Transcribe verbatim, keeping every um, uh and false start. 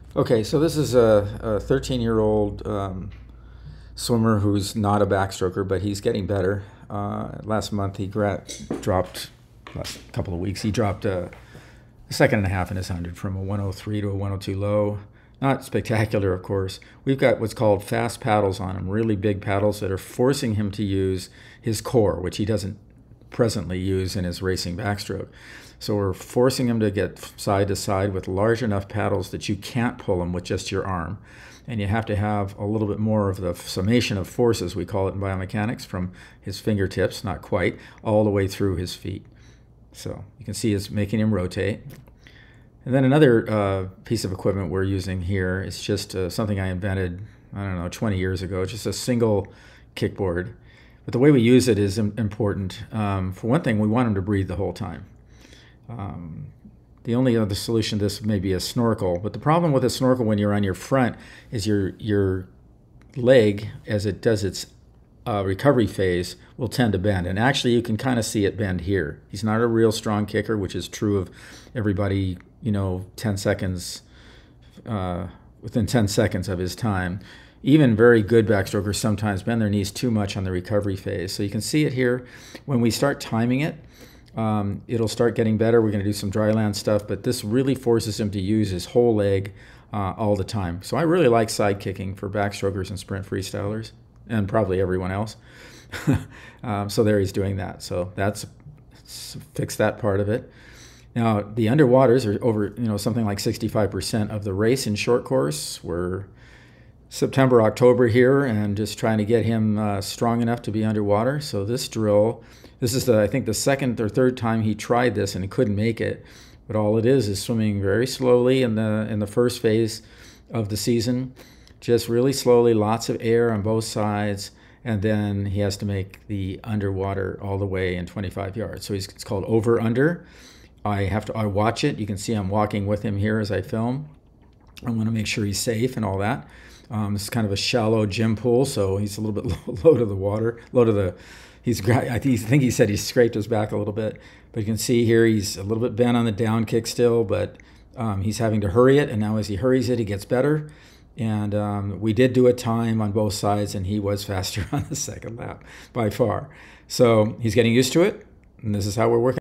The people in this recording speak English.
Okay, so this is a thirteen-year-old um, swimmer who's not a backstroker, but he's getting better. Uh, last month he gra- dropped, last couple of weeks, he dropped a, a second and a half in his hundred from a one oh three to a one oh two low. Not spectacular, of course. We've got what's called fast paddles on him, really big paddles that are forcing him to use his core, which he doesn't presently use in his racing backstroke. So we're forcing him to get side to side with large enough paddles that you can't pull him with just your arm. And you have to have a little bit more of the summation of forces, we call it in biomechanics, from his fingertips, not quite, all the way through his feet. So you can see it's making him rotate. And then another uh, piece of equipment we're using here is just uh, something I invented, I don't know, twenty years ago, just a single kickboard. But the way we use it is important. Um, for one thing, we want him to breathe the whole time. Um, the only other solution to this may be a snorkel, but the problem with a snorkel when you're on your front is your your leg, as it does its uh, recovery phase, will tend to bend. And actually, you can kind of see it bend here. He's not a real strong kicker, which is true of everybody, you know, ten seconds, uh, within ten seconds of his time. Even very good backstrokers sometimes bend their knees too much on the recovery phase. So you can see it here. When we start timing it, um, it'll start getting better. We're going to do some dry land stuff, but this really forces him to use his whole leg uh, all the time. So I really like side kicking for backstrokers and sprint freestylers, and probably everyone else. um, so there he's doing that. So that's fix that part of it. Now the underwaters are over, you know, something like sixty-five percent of the race in short course. We're September, October here, and just trying to get him uh, strong enough to be underwater. So this drill, this is the, I think the second or third time he tried this and he couldn't make it. But all it is is swimming very slowly in the in the first phase of the season, just really slowly, lots of air on both sides, and then he has to make the underwater all the way in twenty-five yards. So he's, it's called over under. I have to I watch it. You can see I'm walking with him here as I film. I want to make sure he's safe and all that. Um, it's kind of a shallow gym pool, so he's a little bit low, low to the water, low to the. He's I think he said he scraped his back a little bit, but you can see here he's a little bit bent on the down kick still, but um, he's having to hurry it, and now as he hurries it, he gets better. And um, we did do a time on both sides, and he was faster on the second lap by far. So he's getting used to it, and this is how we're working.